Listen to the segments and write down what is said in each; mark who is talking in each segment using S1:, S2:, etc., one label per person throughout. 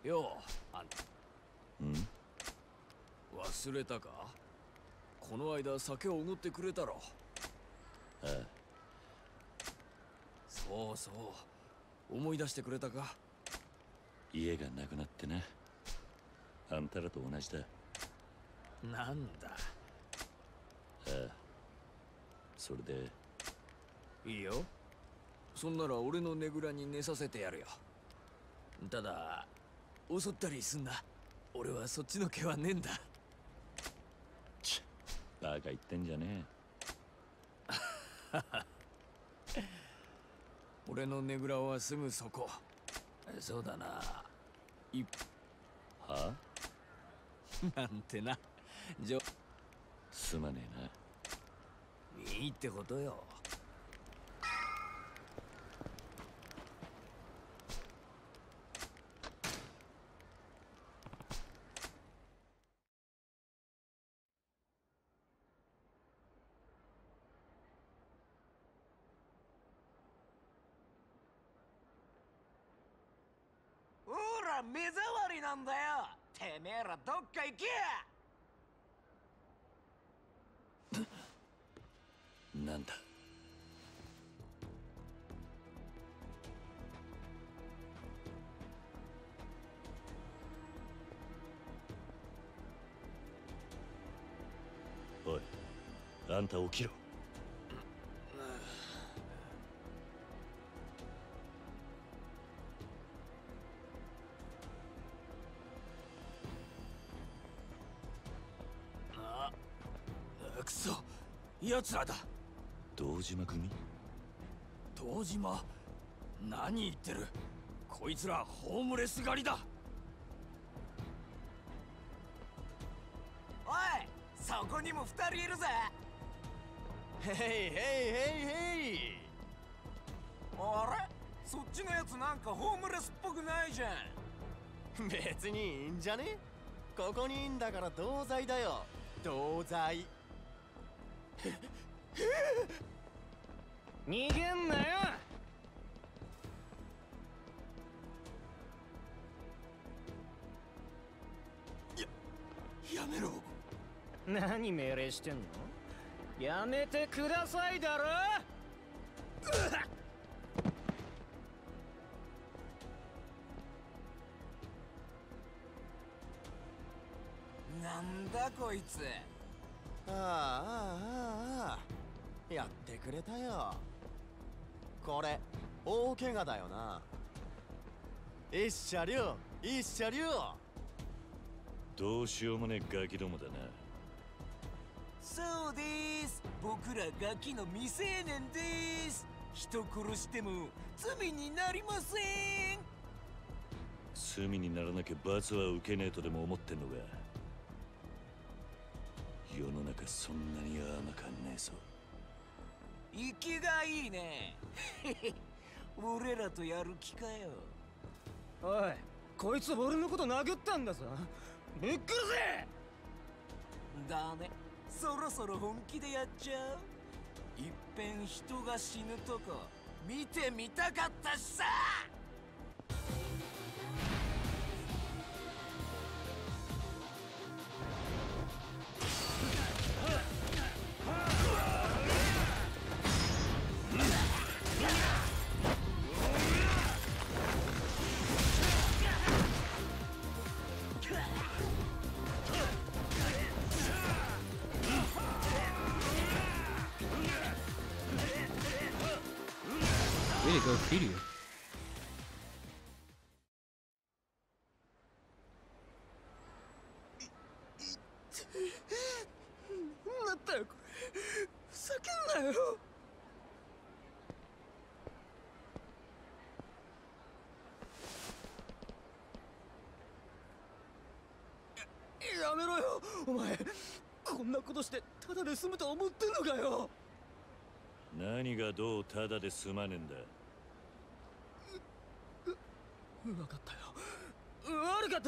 S1: よう、あんた。
S2: ん？
S1: 忘れたか？この間酒をおごってくれたろ。
S2: ああ。
S1: そうそう、思い出してくれたか？
S2: 家がなくなってな。あんたらと同じだ。
S1: なんだ。
S2: ああ。それで
S1: いいよ。そんなら俺のねぐらに寝させてやるよ。ただ襲ったりすんな。俺はそっちの毛はねえんだ。
S2: ちっ、バカ言ってんじゃね
S1: え。俺のねぐらはすぐそこ。そうだな。
S2: は
S1: あなんてな。
S2: すまねえ
S1: な。いいってことよ。ほら、目障りなんだよ。てめえらどっか行け
S2: な。なんだ。おい、あんた起きろ。
S1: くそ、奴らだ。
S2: 堂島組？
S1: 堂島？何言ってる。こいつらホームレス狩りだ。おい、そこにも2人いるぜ。へいへいへいへい。あれ、そっちのやつなんかホームレスっぽくないじゃん。別にいいんじゃね？ここにいんだから同罪だよ。同罪。逃げんなよ。やめろ。何命令してんの？やめてくださいだろ。なんだこいつ。やってくれたよ。これ大怪我だよな。一車両一車両。
S2: どうしようもねえガキどもだな。
S1: そうです。僕らガキの未成年です。人殺しても罪になりません。
S2: 罪にならなきゃ罰は受けねえとでも思ってんのか。世の中そんなに甘かんねえぞ。
S1: 生きがいいね。俺らとやる気かよ。おい、こいつ俺のこと殴ったんだぞ。ぶっ殺せ。だね、そろそろ本気でやっちゃう。いっぺん人が死ぬとこ見てみたかったしさ。
S3: Way to go, Kiryu.
S1: なんだよこれ。ふざけんなよ。やめろよお前。こんなことしてただで済むと思ってんのかよ。
S2: 何がどうただで済まねえんだ。
S1: 分かったよ。悪かった。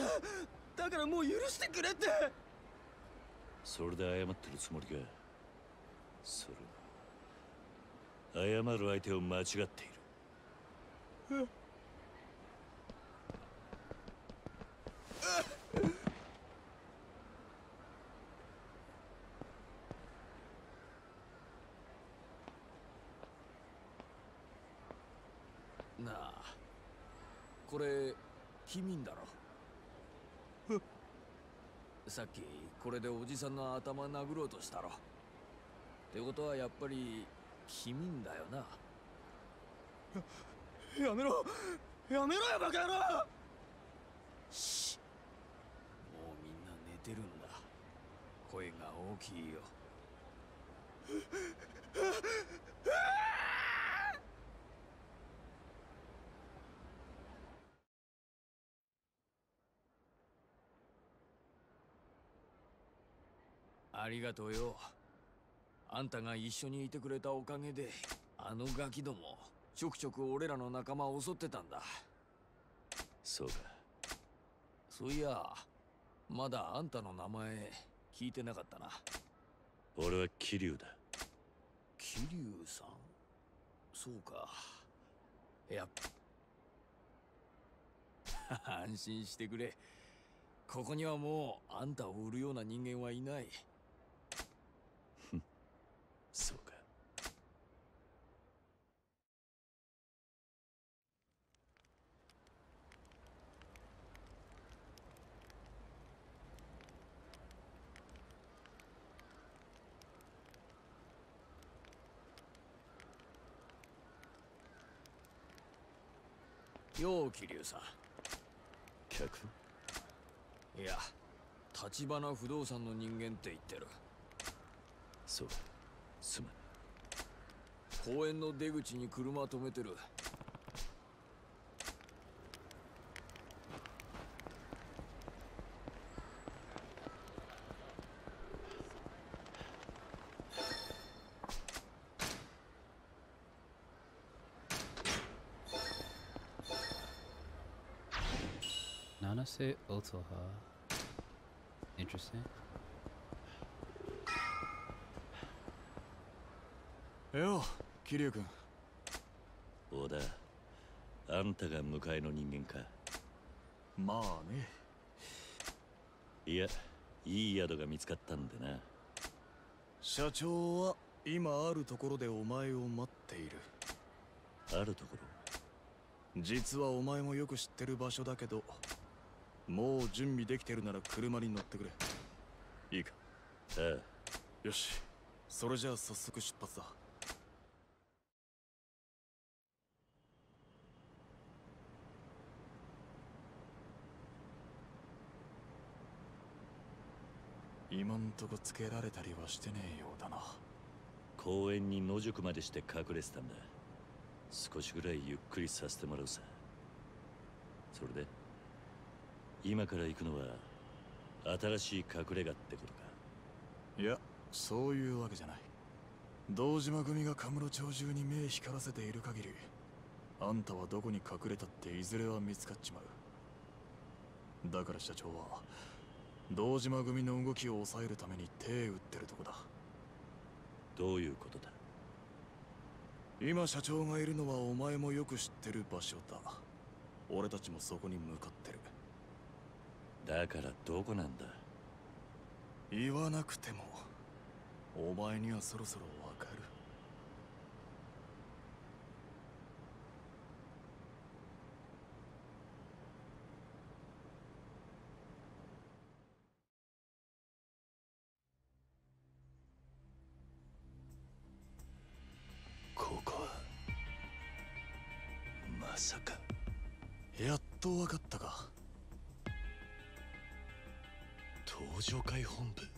S1: だからもう許してくれって。
S2: それで謝ってるつもりか。それは謝る相手を間違っている。
S3: なあ、これ君だろ。さっきこれでおじさんの頭殴ろうとしたろ。ってことはやっぱり君だよな。
S1: やめろやめろよバカ野郎。
S3: し、もうみんな寝てるんだ。声が大きいよ。ありがとうよ。あんたが一緒にいてくれたおかげで、あのガキどもちょくちょく俺らの仲間を襲ってたんだ。
S2: そうか。
S3: そういや、まだあんたの名前聞いてなかったな。
S2: 俺は桐生だ。
S3: 桐生さん。そうか。いや安心してくれ。ここにはもうあんたを売るような人間はいない。
S2: そうか。
S3: よう桐生さん。
S2: 客？
S3: いや、橘不動産の人間って言ってる。
S2: そうか。すまん。
S3: 公園の出口に車止めてる。
S4: Nanase Otoha. Interesting.
S3: よ、桐生君。
S2: 小田、あんたが迎えの人間か。
S3: まあね。
S2: いや、いい宿が見つかったんでな。
S5: 社長は今あるところでお前を待っている。
S2: あるところ？
S5: 実はお前もよく知ってる場所だけど、もう準備できてるなら車に乗ってくれ。いいか？
S2: ああ。
S5: よし、それじゃあ早速出発だ。今んとこつけられたりはしてねえようだな。
S2: 公園に野宿までして隠れてたんだ。少しぐらいゆっくりさせてもらうさ。それで今から行くのは新しい隠れ家ってことか？
S5: いや、そういうわけじゃない。堂島組がカムロ町中に目光らせている限り、あんたはどこに隠れたっていずれは見つかっちまう。だから社長は堂島組の動きを抑えるために手打ってるとこだ。
S2: どういうことだ？
S5: 今社長がいるのはお前もよく知ってる場所だ。俺たちもそこに向かってる。
S2: だからどこなんだ？
S5: 言わなくてもお前にはそろそろわかる。
S2: ここはまさか。
S5: やっとわかったか。
S2: 登場会本部。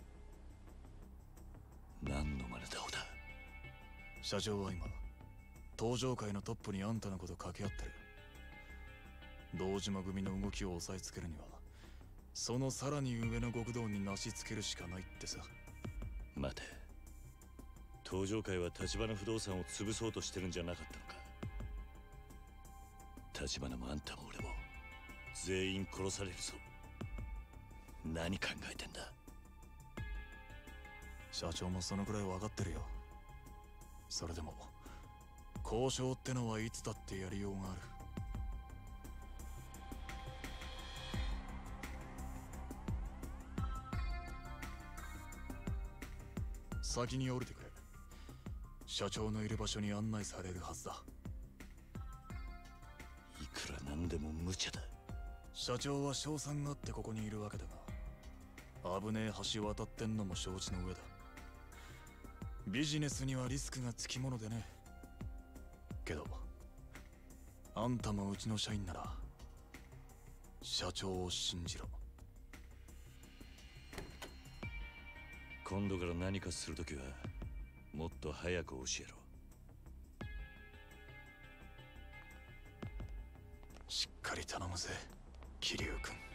S2: 何の真似だ小田。
S5: 社長は今登場会のトップにあんたのこと掛け合ってる。堂島組の動きを押さえつけるにはそのさらに上の極道になしつけるしかないってさ。
S2: 待て、登場会は橘不動産を潰そうとしてるんじゃなかったのか？橘もあんたも俺も全員殺されるぞ。何考えてんだ？
S5: 社長もそのくらい分かってるよ。それでも交渉ってのはいつだってやりようがある。 先に降りてくれ。社長のいる場所に案内されるはずだ。
S2: いくらなんでも無茶だ。
S5: 社長は賞賛があってここにいるわけだが、危ねえ橋渡ってんのも承知の上だ。ビジネスにはリスクがつきものでね。けどあんたもうちの社員なら社長を信じろ。
S2: 今度から何かするときはもっと早く教えろ。
S5: しっかり頼むぜ、桐生君。